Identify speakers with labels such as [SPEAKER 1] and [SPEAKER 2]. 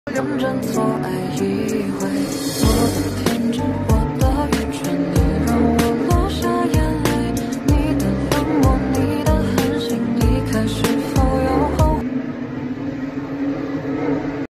[SPEAKER 1] 认真错爱一回，我的天。